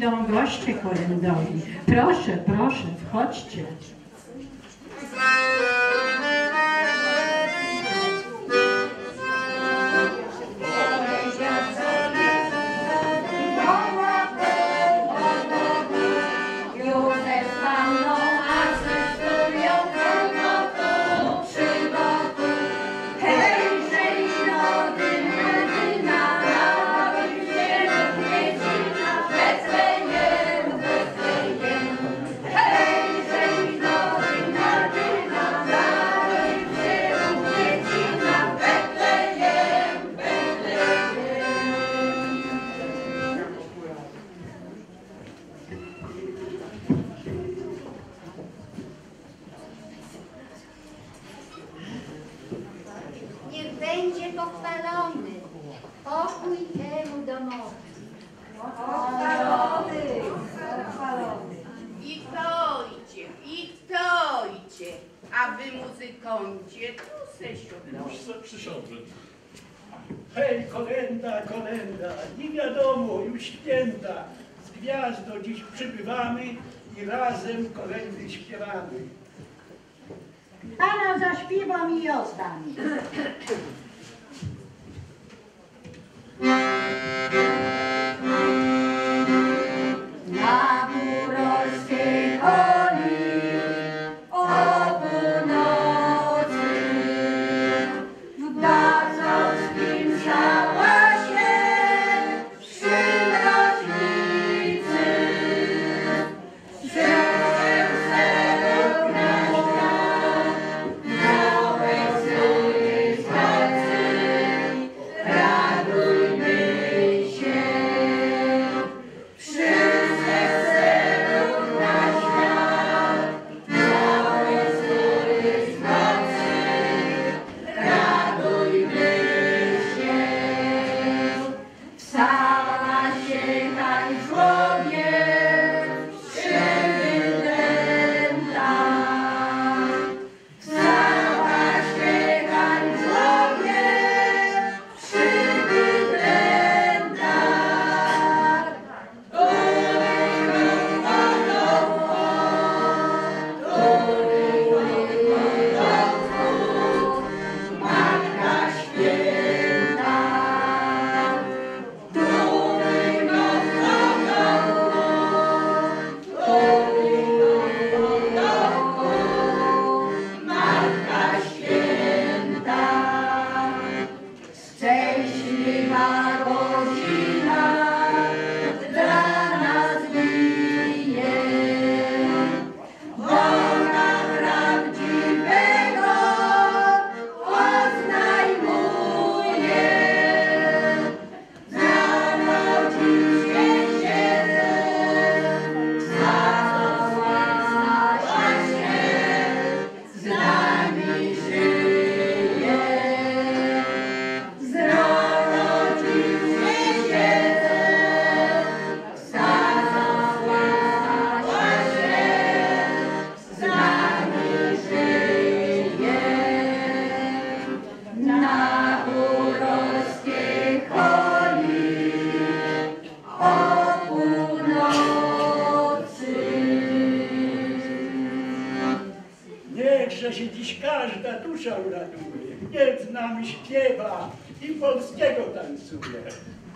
idą goście kolędowi. Proszę, proszę, wchodźcie. Niech będzie pochwalony pokój temu domowi. Pochwalony, pochwalony. I kto idzie, a wy muzykoncie, tu se siódmą. Już se przysiądę. Hej, kolenda, kolenda, nie wiadomo, już święta. Z gwiazdo dziś przybywamy i razem kolendy śpiewamy. Pana zaśpiewam i oddam. Na górolskiej koli o północy w gazowskim szałasie przy mroźnicy serce ogniska na wesołej stacji radujmy się. Niechże się dziś każda dusza uraduje, niech z nami śpiewa i polskiego tancuje.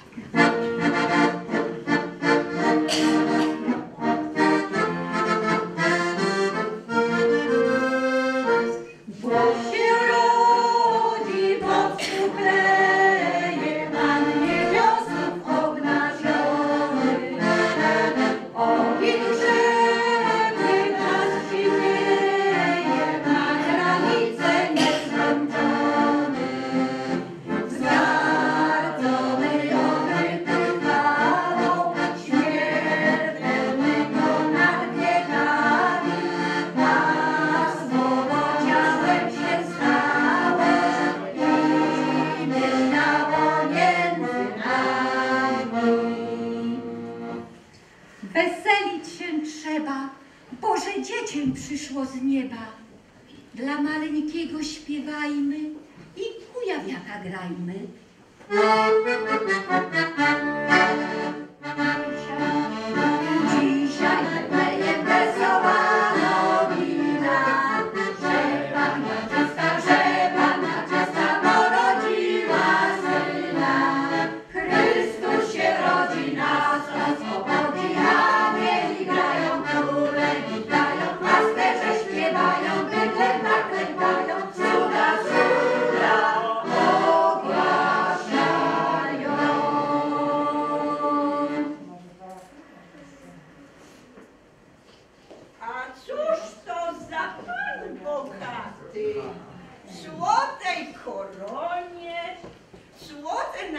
Boże dziecię przyszło z nieba. Dla maleńkiego śpiewajmy i kujawiaka grajmy.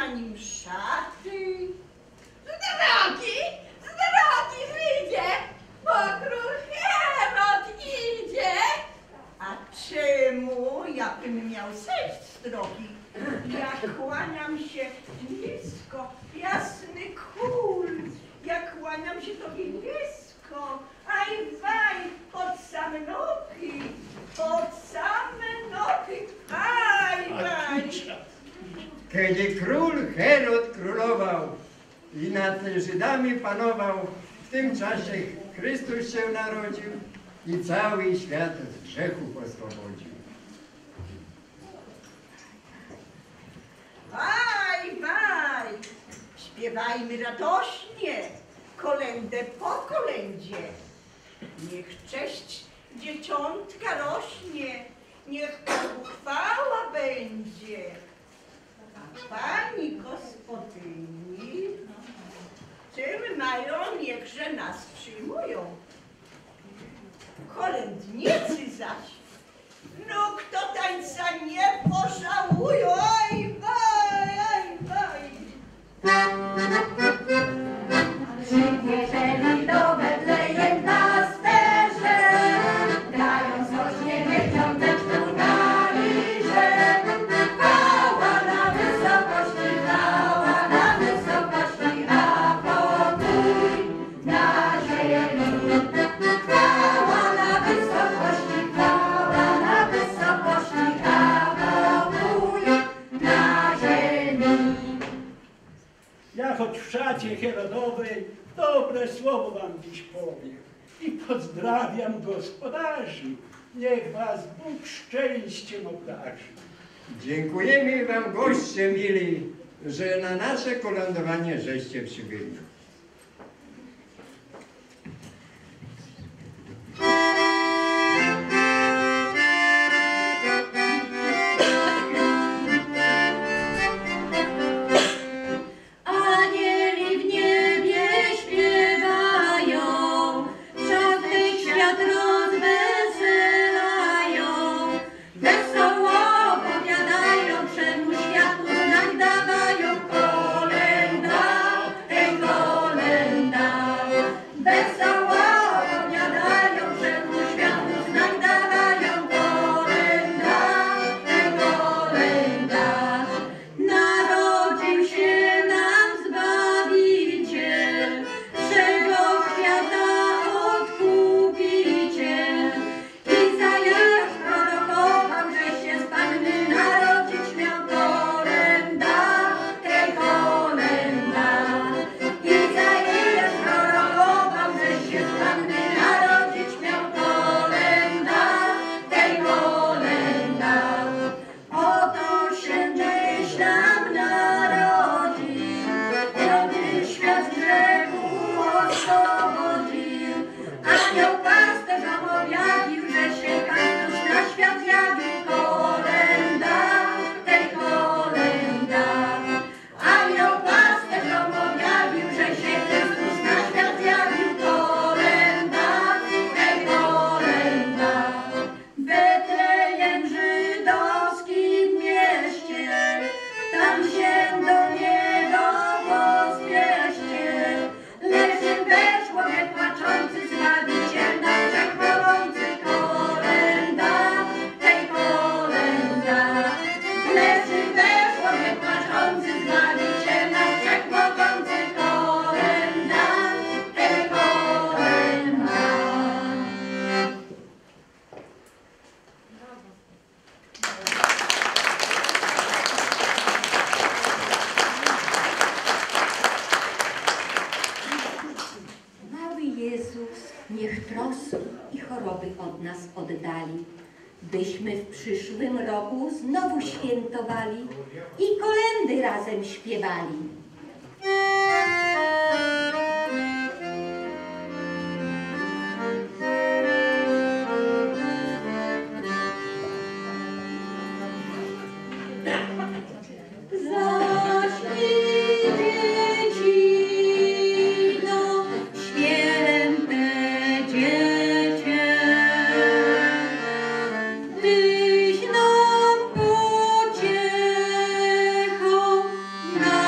nim szaty. Z drogi wyjdzie, bo król Herod idzie. A czemu ja bym miał zejść z drogi? Ja kłaniam się nisko, jasny król. Ja kłaniam się tobie nisko. Aj, waj, pod same nogi, pod same nogi. Aj, waj. Kiedy król Herod królował i nad Żydami panował, w tym czasie Chrystus się narodził i cały świat z grzechu oswobodził. Waj, waj, śpiewajmy radośnie, kolędę po kolędzie. Niech cześć dzieciątka rośnie, niech Bogu chwała będzie. A pani gospodyni, czym mają, niechże nas przyjmują. Kolędnicy zaś, no kto tańca nie pożałują, aj waj, aj waj. Przybierzeli do Betlejem pasterze, grając rośnie dzieciąteczku na liże. Chwała na wysokości, a pokój na ziemi. Chwała na wysokości, a pokój na ziemi. Ja choć w szacie Herodowej dobre słowo wam dziś powiem i pozdrawiam gospodarzy. Niech was Bóg szczęściem obdarzy. Dziękujemy wam, goście mili, że na nasze kolędowanie żeście przybyli. Anieli w niebie śpiewają, wszędzie świat rozweselają. Wesoło opowiadają, wszemu światu znak dawają. Kolęda, kolęda. Wesoło opowiadają, wszemu światu znak dawają. Kolęda, kolęda. Narodził się nam Zbawiciel, wszego świata Odkupiciel. Izajasz prorokował, że się z Panny narodzić miał. Kolęda, kolęda. Izajasz prorokował, że się z Panny narodzić miał. Kolęda, kolęda. Oto się dziś nam narodził, który świat z grzechu oswobodził. Anioł pasterzom objawił, że się Chrystus na świat zjawił. Kolęda, kolęda. Anioł pasterzom objawił, że się Chrystus na świat zjawił. Kolęda, kolęda. Betlejem żydowskim mieście, tam się do niego pospieszcie. Leży we człowiek płaczący, Zbawiciel na brzeg płonący. Kolęda, kolęda. Leży we człowiek płaczący, Zbawiciel na brzeg płonący. Kolęda, kolęda. Mały Jezus niech troski i choroby od nas oddali, byśmy w przyszłym roku znowu świętowali i kolędy razem śpiewali. Zaśpij dziecino, święte dziecię, Tyś nam pociechą na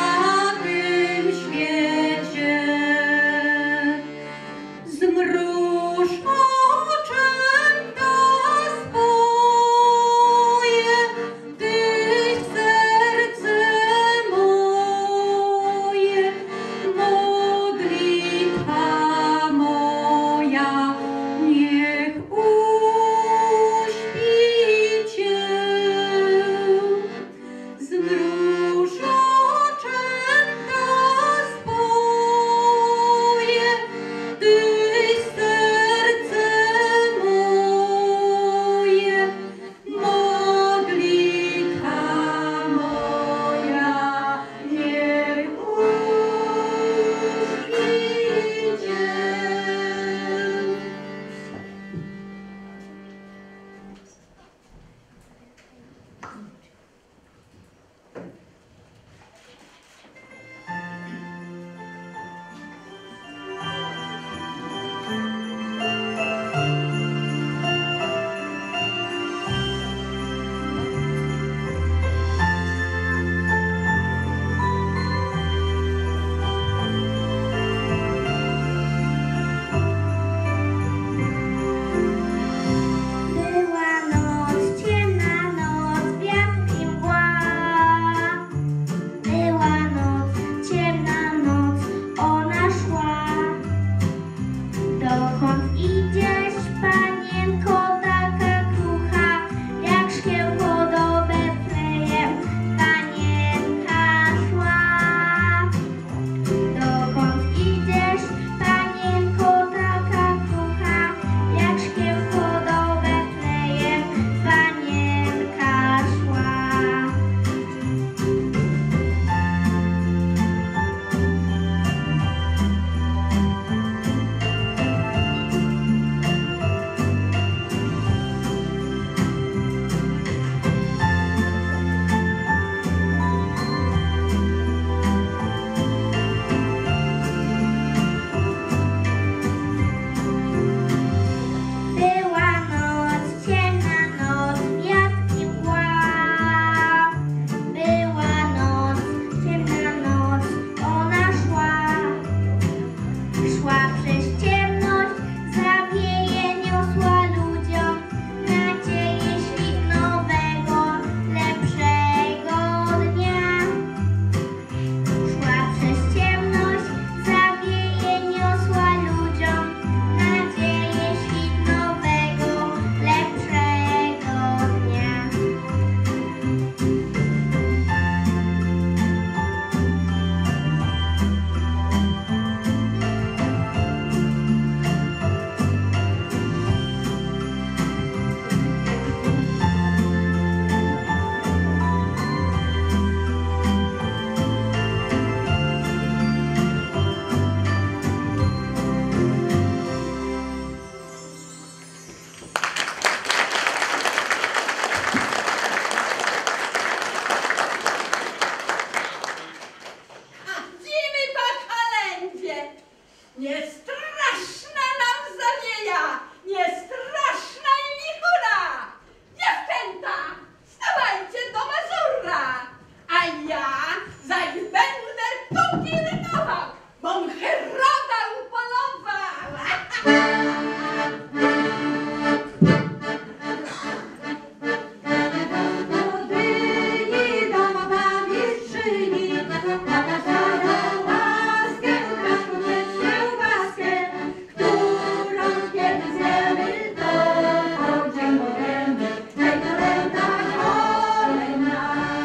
czyni. Na samą łaskę, ukaż powietrzną łaskę, którą kiedy zjemy, to podziękujemy. Hej, kolenda, kolenda,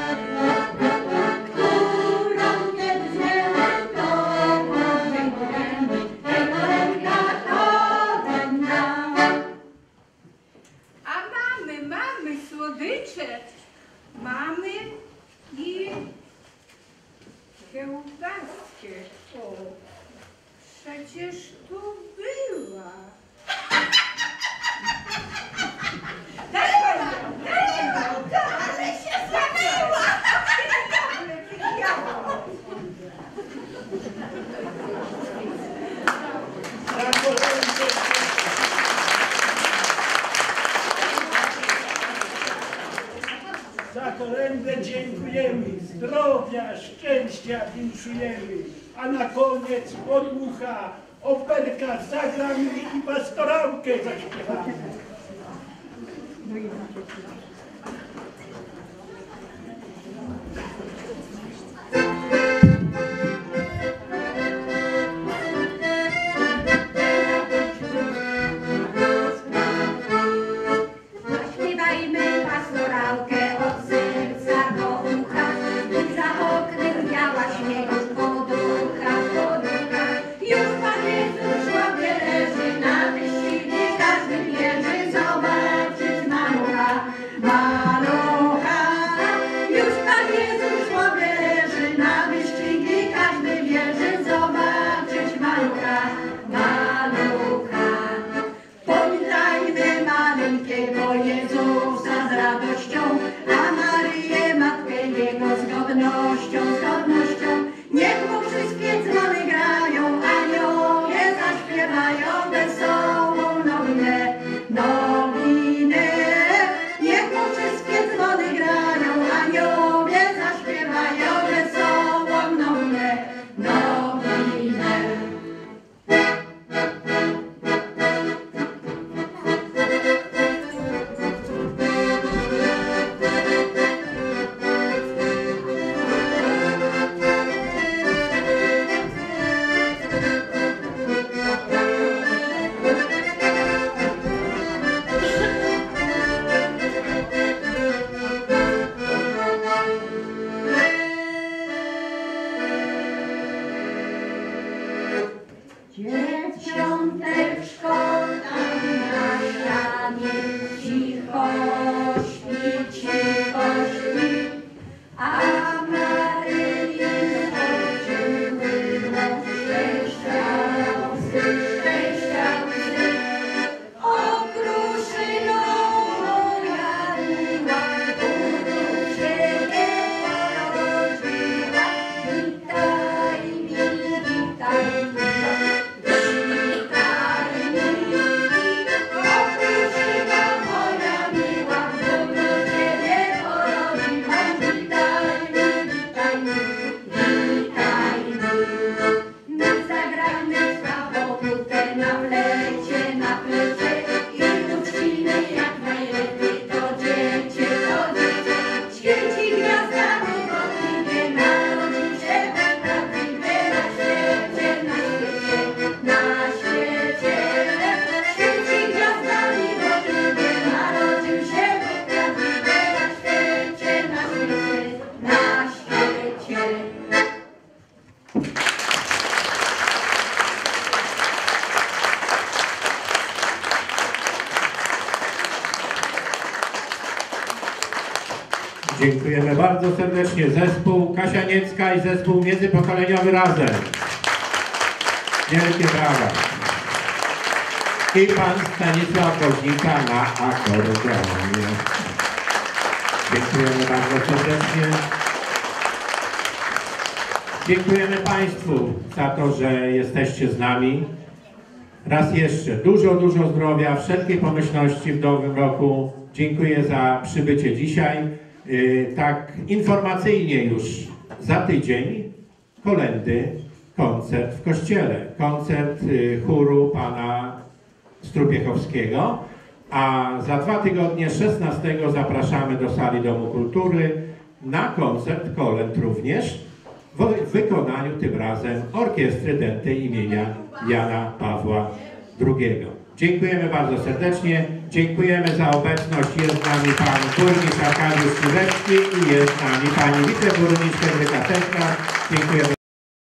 którą kiedy zjemy, to podziękujemy. Hej, kolenda, kolenda. A mamy słodycze. Mamy i kiełbaskę. O, przecież tu była. Ale się zamyła! Za kolędę dziękujemy, zdrowia, szczęścia winszujemy, a na koniec od ucha operka zagramy i pastorałkę zaśpiewamy. Zaśpiewajmy pastorałkę od serca do ucha i za oknem biała śniegu poducha. Już Pan Jezus sobie leży na wyścigi, każdy wierzy zobaczyć malucha. Już Pan Jezus sobie leży na wyścigi, każdy wierzy zobaczyć malucha. Powitajmy maleńkiego Jezusa z radością, a Maryję Matkę Jego z godnością. Niech mu wszystkie dzwony grają, aniołowie zaśpiewają wesołą nowinę. Niech mu wszystkie dzwony grają, aniołowie zaśpiewają wesołą nowinę. Dzieciąteczko tam na ścianie cicho śpi, a Maryi oczyły szczęścia łzy. Okruszyną moja miła, u Ciebie porodziła. Witaj mi, witaj mi. Dziękujemy bardzo serdecznie. Zespół Kasianiecka i zespół międzypokoleniowy razem. Wielkie brawa. I pan Stanisław Woźnika na akordeonie. Dziękujemy bardzo serdecznie. Dziękujemy Państwu za to, że jesteście z nami. Raz jeszcze dużo zdrowia, wszelkiej pomyślności w nowym roku. Dziękuję za przybycie dzisiaj. Tak informacyjnie już za tydzień kolędy, koncert w kościele. Koncert chóru pana Strupiechowskiego. A za 2 tygodnie, 16 zapraszamy do sali Domu Kultury na koncert kolęd również w wykonaniu tym razem Orkiestry Dętej imienia Jana Pawła II. Dziękujemy bardzo serdecznie. Dziękujemy za obecność. Jest z nami pan burmistrz Arkadiusz Szywecki i jest z nami pani wiceburmistrz Henryka Cęska. Dziękujemy